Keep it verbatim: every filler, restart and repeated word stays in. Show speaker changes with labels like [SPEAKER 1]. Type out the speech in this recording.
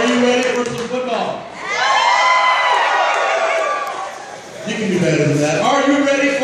[SPEAKER 1] Are you ready for some football? You can do better than that. Are you ready